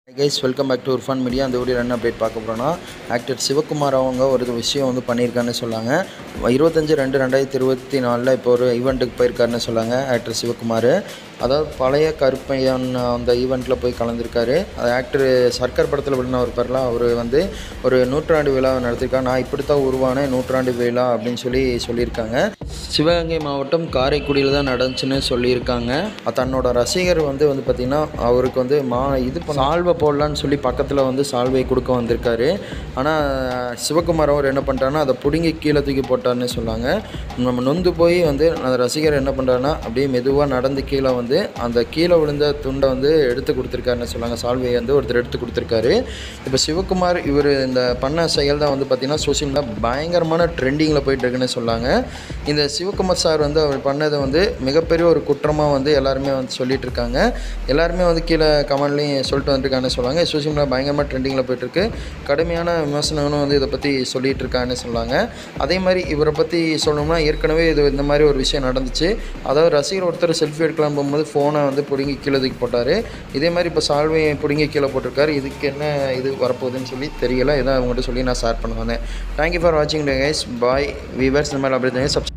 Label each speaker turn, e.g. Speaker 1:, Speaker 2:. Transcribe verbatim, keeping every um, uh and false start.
Speaker 1: Hi guys, welcome back to Urfan Media. அந்த வீடியோல என்ன அப்டேட் பார்க்க போறோம்னா ஆக்டர் சிவகுமார் அவங்க ஒரு விஷயம் வந்து பண்ணியிருக்கான்னு சொல்லாங்க. இருபத்தஞ்சு ரெண்டு ரெண்டாயிரத்தி இருபத்தி நாலில் இப்போ ஒரு ஈவெண்ட்டுக்கு போயிருக்காருன்னு சொல்லாங்க ஆக்டர் சிவகுமார். அதாவது பழைய கருப்பையன் அந்த ஈவெண்ட்டில் போய் கலந்துருக்காரு. அது ஆக்டர் சர்க்கார் படத்தில் விழுந்த ஒரு பேர்லாம் அவர் வந்து ஒரு நூற்றாண்டு விழா நடத்திருக்காங்க. நான் இப்படி தான் உருவான நூற்றாண்டு விழா அப்படின்னு சொல்லி சொல்லியிருக்காங்க. சிவகங்கை மாவட்டம் காரைக்குடியில் தான் நடந்துச்சுன்னு சொல்லியிருக்காங்க. தன்னோட ரசிகர் வந்து வந்து பார்த்திங்கன்னா அவருக்கு வந்து மா இது சால்வை போடலான்னு சொல்லி பக்கத்தில் வந்து சால்வை கொடுக்க வந்திருக்காரு. ஆனால் சிவகுமார் அவர் என்ன பண்ணுறாருன்னா அதை பிடுங்கி கீழே தூக்கி போட்டார்னு சொன்னாங்க. நம்ம நொந்து போய் வந்து அந்த ரசிகர் என்ன பண்ணுறாருன்னா அப்படியே மெதுவாக நடந்து கீழே வந்து அந்த கீழே விழுந்த துண்டை வந்து எடுத்து கொடுத்துருக்காருன்னு சொன்னாங்க. சால்வையை வந்து ஒருத்தர் எடுத்து கொடுத்துருக்காரு. இப்போ சிவகுமார் இவர் இந்த பண்ண செயல் தான் வந்து பார்த்திங்கன்னா சோசியல் மீடியா பயங்கரமான ட்ரெண்டிங்கில் போயிட்டு இருக்குன்னு சொன்னாங்க. இந்த சிவகுமார் சார் வந்து அவர் பண்ணதை வந்து மிகப்பெரிய ஒரு குற்றமாக வந்து எல்லாருமே வந்து சொல்லிட்டு இருக்காங்க. எல்லாருமே வந்து கீழே கமெண்ட்லேயும் சொல்லிட்டு வந்துருக்காங்கன்னு சொல்லுவாங்க. சோசியல் மீடியா பயங்கரமாக ட்ரெண்டிங்கில் போயிட்டுருக்கு. கடுமையான விமர்சனங்களும் வந்து இதை பற்றி சொல்லிகிட்டு இருக்காங்கன்னு சொன்னாங்க. அதே மாதிரி இவரை பற்றி சொல்லணும்னா ஏற்கனவே இது இந்த மாதிரி ஒரு விஷயம் நடந்துச்சு. அதாவது ரசிகர் ஒருத்தர் செல்ஃபி எடுக்கலாம் போகும்போது ஃபோனை வந்து பிடுங்கி கீழே தூக்கி போட்டார். இதே மாதிரி இப்போ சால்வையை பிடுங்கி கீழே போட்டிருக்காரு. இதுக்கு என்ன இது வரப்போகுதுன்னு சொல்லி தெரியல. இதான் அவங்கள்ட்ட சொல்லி நான் ஷேர் பண்ண வந்தேன். தேங்க்யூ ஃபார் வாட்சிங் கைஸ். Bye viewers. இந்த மாதிரி அப்படி சப்ஸ்கிரைப்